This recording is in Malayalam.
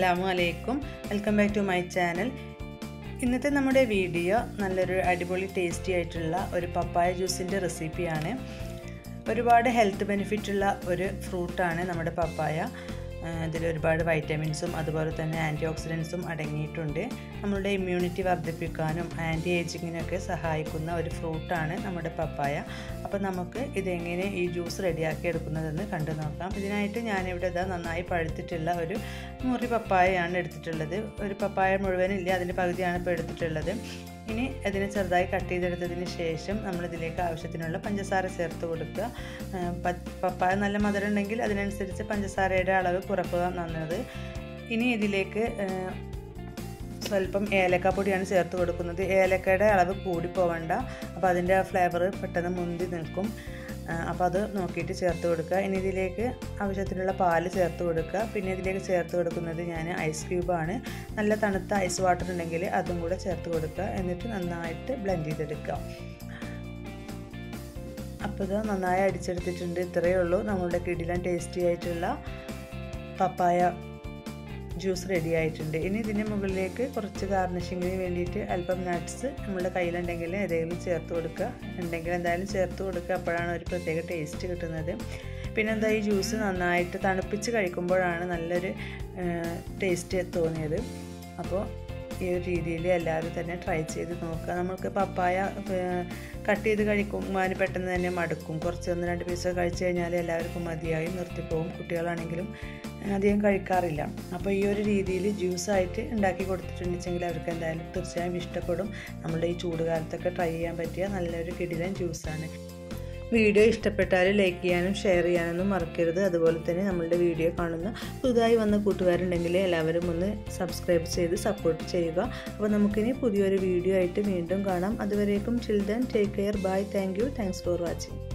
Assalamualaikum. Welcome back to my channel. ഇന്നത്തെ നമ്മുടെ വീഡിയോ നല്ലൊരു അടിപൊളി ടേസ്റ്റി ആയിട്ടുള്ള ഒരു പപ്പായ ജ്യൂസിന്റെ റെസിപ്പിയാണ്. ഒരുപാട് ഹെൽത്ത് ബെനിഫിറ്റ് ഉള്ള ഒരു ഫ്രൂട്ട് ആണ് നമ്മുടെ പപ്പായ. ഇതിൽ ഒരുപാട് വൈറ്റമിൻസും അതുപോലെ തന്നെ ആൻറ്റി ഓക്സിഡൻസും അടങ്ങിയിട്ടുണ്ട്. നമ്മുടെ ഇമ്മ്യൂണിറ്റി വർദ്ധിപ്പിക്കാനും ആൻറ്റി ഏജിങ്ങിനൊക്കെ സഹായിക്കുന്ന ഒരു ഫ്രൂട്ടാണ് നമ്മുടെ പപ്പായ. അപ്പോൾ നമുക്ക് ഇതെങ്ങനെ ഈ ജ്യൂസ് റെഡിയാക്കി എടുക്കുന്നതെന്ന് കണ്ടു നോക്കാം. ഇതിനായിട്ട് ഞാനിവിടെ നന്നായി പഴുത്തിട്ടുള്ള ഒരു മുറി പപ്പായയാണ് എടുത്തിട്ടുള്ളത്. ഒരു പപ്പായ മുഴുവനില്ല, അതിൻ്റെ പകുതിയാണ് ഇപ്പോൾ എടുത്തിട്ടുള്ളത്. ഇനി അതിനെ ചെറുതായി കട്ട് ചെയ്തെടുത്തതിന് ശേഷം നമ്മളിതിലേക്ക് ആവശ്യത്തിനുള്ള പഞ്ചസാര ചേർത്ത് കൊടുക്കുക. പപ്പായ നല്ല മധുരം ഉണ്ടെങ്കിൽ അതിനനുസരിച്ച് പഞ്ചസാരയുടെ അളവ് കുറക്കുക നല്ലത്. ഇനി ഇതിലേക്ക് സ്വല്പം ഏലക്കാപ്പൊടിയാണ് ചേർത്ത് കൊടുക്കുന്നത്. ഏലക്കയുടെ അളവ് കൂടി പോവണ്ട, അപ്പോൾ അതിൻ്റെ ആ ഫ്ലേവർ പെട്ടെന്ന് മുന്തി നിൽക്കും. അപ്പോൾ അത് നോക്കിയിട്ട് ചേർത്ത് കൊടുക്കുക. ഇനി ഇതിലേക്ക് ആവശ്യത്തിനുള്ള പാല് ചേർത്ത് കൊടുക്കുക. പിന്നെ ഇതിലേക്ക് ചേർത്ത് കൊടുക്കുന്നത് ഞാൻ ഐസ് ക്യൂബാണ്. നല്ല തണുത്ത ഐസ് വാട്ടർ ഉണ്ടെങ്കിൽ അതും കൂടെ ചേർത്ത് കൊടുക്കുക. എന്നിട്ട് നന്നായിട്ട് ബ്ലെൻഡ് ചെയ്തെടുക്കുക. അപ്പോൾ ഇത് നന്നായി അടിച്ചെടുത്തിട്ടുണ്ട്. ഇത്രയേ ഉള്ളൂ നമ്മളുടെ കിടിലൻ ടേസ്റ്റി ആയിട്ടുള്ള പപ്പായ ജ്യൂസ് റെഡി ആയിട്ടുണ്ട്. ഇനി ഇതിൻ്റെ മുകളിലേക്ക് കുറച്ച് ഗാർണിഷിങ്ങിന് വേണ്ടിയിട്ട് അല്പം നട്ട്സ് നമ്മുടെ കയ്യിലുണ്ടെങ്കിൽ ഏതെങ്കിലും ചേർത്ത് കൊടുക്കുക. ഉണ്ടെങ്കിൽ എന്തായാലും ചേർത്ത് കൊടുക്കുക. അപ്പോഴാണ് ഒരു പ്രത്യേക ടേസ്റ്റ് കിട്ടുന്നത്. പിന്നെ എന്താ, ഈ ജ്യൂസ് നന്നായിട്ട് തണുപ്പിച്ച് കഴിക്കുമ്പോഴാണ് നല്ലൊരു ടേസ്റ്റ് തോന്നിയത്. അപ്പോൾ ഈ ഒരു രീതിയിൽ എല്ലാവരും തന്നെ ട്രൈ ചെയ്ത് നോക്കുക. നമുക്ക് പപ്പായ കട്ട് ചെയ്ത് കഴിക്കുമ്പോൾ പെട്ടെന്ന് തന്നെ മടുക്കും. കുറച്ച് 1-2 പീസ് കഴിച്ച് കഴിഞ്ഞാൽ എല്ലാവർക്കും മതിയായി നിർത്തിപ്പോവും. കുട്ടികളാണെങ്കിലും അധികം കഴിക്കാറില്ല. അപ്പോൾ ഈ ഒരു രീതിയിൽ ജ്യൂസായിട്ട് ഉണ്ടാക്കി കൊടുത്തിട്ടുണ്ടെങ്കിൽ അവർക്ക് എന്തായാലും തീർച്ചയായും ഇഷ്ടപ്പെടും. നമ്മുടെ ഈ ചൂടുകാലത്തൊക്കെ ട്രൈ ചെയ്യാൻ പറ്റിയ നല്ലൊരു കിടിലൻ ജ്യൂസാണ്. വീഡിയോ ഇഷ്ടപ്പെട്ടാൽ ലൈക്ക് ചെയ്യാനും ഷെയർ ചെയ്യാനൊന്നും മറക്കരുത്. അതുപോലെ തന്നെ നമ്മളുടെ വീഡിയോ കാണുന്ന പുതുതായി വന്ന കൂട്ടുകാരുണ്ടെങ്കിൽ എല്ലാവരും ഒന്ന് സബ്സ്ക്രൈബ് ചെയ്ത് സപ്പോർട്ട് ചെയ്യുക. അപ്പോൾ നമുക്കിനി പുതിയൊരു വീഡിയോ ആയിട്ട് വീണ്ടും കാണാം. അതുവരേക്കും children take care. Bye. Thanks for watching.